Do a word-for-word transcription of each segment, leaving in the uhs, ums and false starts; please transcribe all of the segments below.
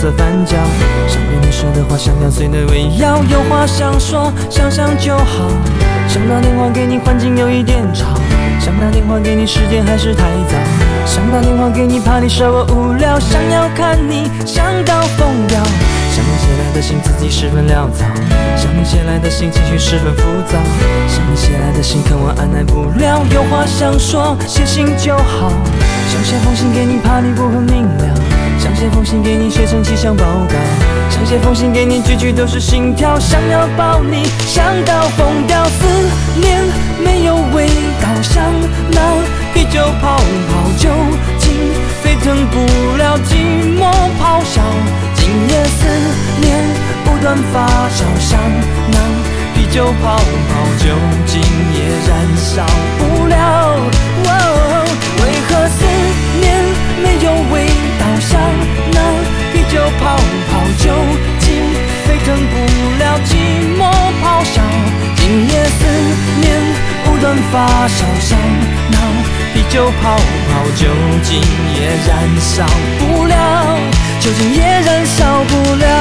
色翻搅。想对你说的话，想要随对围绕，有话想说，想想就好。想打电话给你，环境有一点吵。想打电话给你，时间还是太早。想打电话给你，怕你说我无聊。想要看你，想到疯掉。想你写来的信，自己十分潦草。想你写来的信，情绪十分浮躁。想你写来的信，可我按耐不了。有话想说，写信就好。想写封信给你，怕你不很明了。想写封信给你，写成气象报告。想写封信给你，句句都是心跳。想要抱你，想到疯掉。思念没有味道，像那啤酒泡泡，酒精沸腾不了寂寞咆哮。今夜思念不断发烧，像那啤酒泡泡，酒精也燃烧不了。哦，为何思念没有味道，像那啤酒泡泡，酒精沸腾不了寂寞咆哮。今夜思念不断发烧，像那啤酒泡泡，酒精也燃烧不了，酒精也燃烧不了。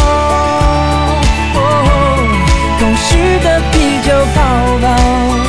哦，空虚的啤酒泡泡。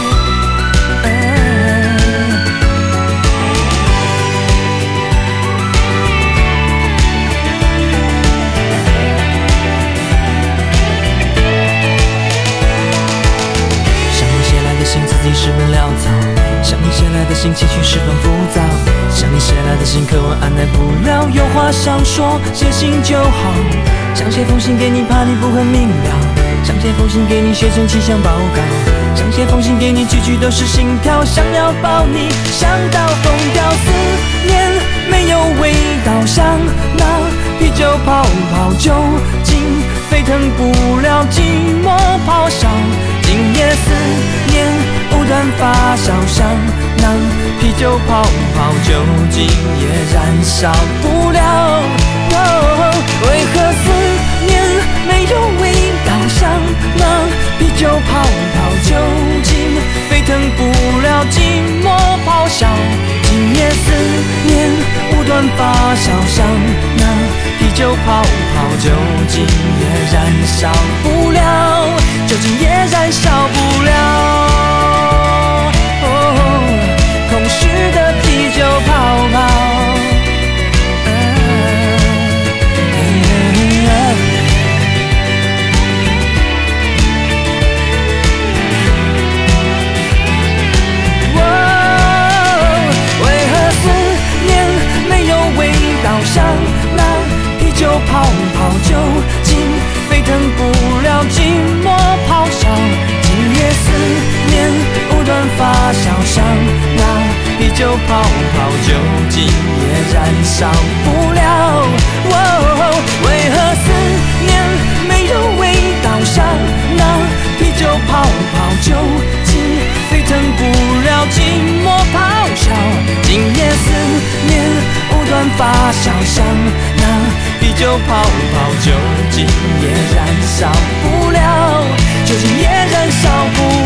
自己十分潦草，想你写来的信，情绪十分浮躁。想你写来的信，可我按耐不了。有话想说，写信就好。想写封信给你，怕你不很明了。想写封信给你，写成气象报告。想写封信给你，句句都是心跳。想要抱你，想到疯掉。思念没有味道，像那啤酒泡泡，酒精沸腾不了寂寞咆哮。今夜思念不断发烧，像那啤酒泡泡，酒精也燃烧不了。哦，为何思念没有味道，像那啤酒泡泡，酒精沸腾不了寂寞咆哮。今夜思念不断发烧，像那啤酒泡泡，酒精也燃烧不了，酒精也燃烧不了。哦，空虚的啤酒泡泡。像那啤酒泡泡，酒精沸腾不了寂寞咆哮。今夜思念不断发烧，像那啤酒泡泡，酒精也燃烧不了。哦，为何思念没有味道，像那啤酒泡泡，酒精沸腾不了寂寞咆哮。今夜思念不断发烧，像那啤酒泡泡，酒精也燃烧不了，酒精也燃烧不了。